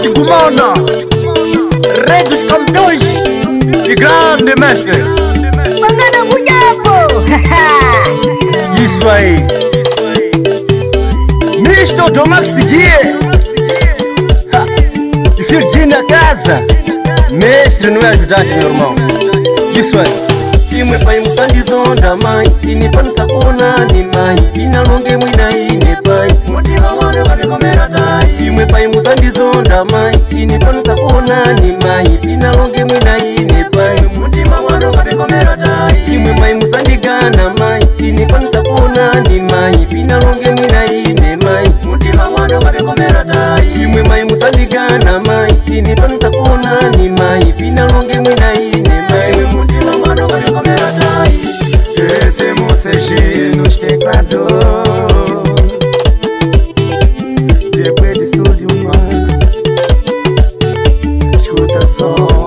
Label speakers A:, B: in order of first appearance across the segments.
A: de Gumona, Rei dos Campeões e grande mestre.
B: Mangana Munhapo.
A: Isso aí. Misto do Maxi Dia. E filho de na casa. Mestre não é ajudante, meu irmão. Isso aí. Imwe pai mutandizonda mai inipanisa kuona ni mai inalonge mwina ine pai mutima wana kabikomera tai imwe pai mutandizonda mai inipanisa kuona ni mai inalonge mwina ine pai mutima wana kabikomera tai imwe mai musandigana mai inipanisa kuona ni mai inalonge mwina ine mai mutima wana kabikomera tai imwe mai musandigana mai inipanisa kuona ni mai inalonge mwina ine mai mutima wana kabikomera. Descemos nos teclados. Depois de estúdio, mano, escuta som.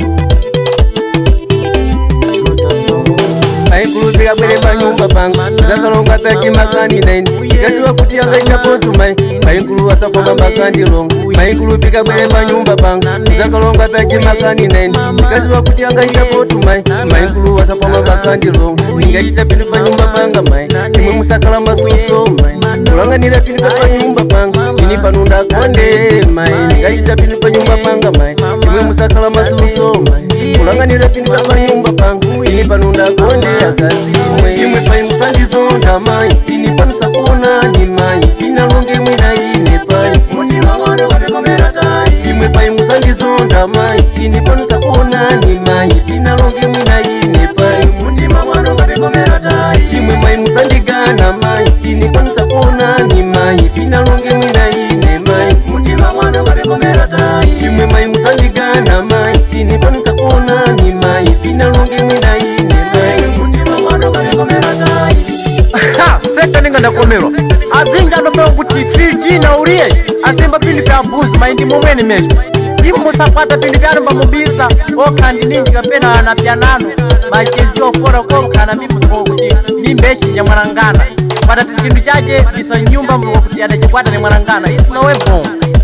A: Escuta som. Aí inclusive a pele pra nyumba panga. Zaka longa peke makani nene. Yesu wakutia ngaita pontu mai. Aí inclusive asa kwa makani longa. Aí inclusive a pele pra nyumba panga. Zaka longa peke makani nene. Yesu wakutia ngaita pontu mai. Aí inclusive asa kwa makani longa. Ngaita pele pra nyumba panga mai. Imwe musakala masuso mai. Kulanga nira pele pra nyumba panga. Ini panunda konde mai. Ngaita pele pra nyumba panga mai. Imwe musakala masuso mai. Kulanga nira pele pra nyumba panga. Ini panunda konde akazi imwe. Imwe pai musandizonda mai. Ini pansa kuona ni mai. Inalonge mwina ine pai. Mutima wana kabikomera tai. Imwe pai musandizonda mai. Ini pansa kuona ni mai. Inalonge mwina ine pai. Mutima wana kabikomera tai. Imwe mai musandigana mai. Ini pansa kuona ni mai. Inalonge mwina ine mai. Mutima wana kabikomera tai. Imwe mai musandigana mai. Ini pansa kuona ni mai. Inalonge mwina ine mai. Mutima wana kabikomera tai. Seka ninga ndakomerwa azinga ndosaba kuti filji na uriye asemba pindi pya mbuzi maindi momweni mesho imu musapata pindi pyano mubisa okandi ninji kapena na pianano machezi ofora kokana mimu kuti nimbeshi ya mwarangana pata chindu chache bisa nyumba mbuko kuti adachikwata ni mwarangana itu na wepo.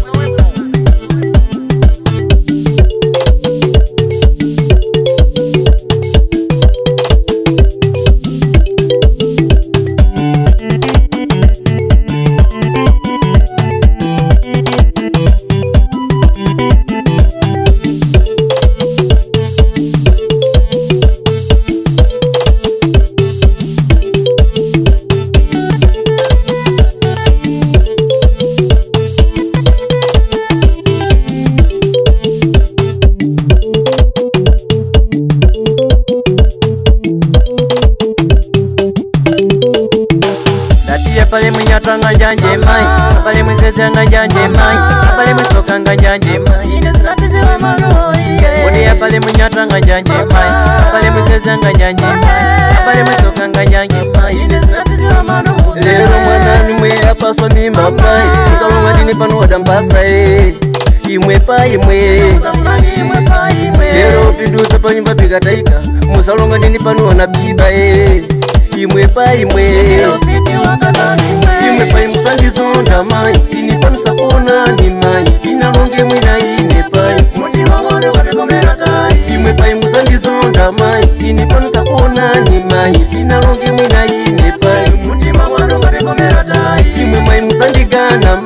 A: Pale munyatanga njanje mai, pale mwisezanga njanje mai, pale mwisokanga njanje mai. Odi pale munyatanga njanje mai, pale mwisezanga njanje mai, pale mwisokanga njanje mai. Lero mwana nimwe apaswa mimba pai, musalonga dini pano wadambasa imwe pa imwe. Lero pinduza pa nyumba pikataika, musalonga dini pano wanabiba imwe pa imwe. Imwe pai musandizonda mai, inipanisa kuona ni mai, inalonge mwina ine pai. Mutima wana kabikomera tai. Imwe pai musandizonda mai, inipanisa kuona ni mai, inalonge mwina ine pai. Mutima wana kabikomera tai. Imwe mai musandigana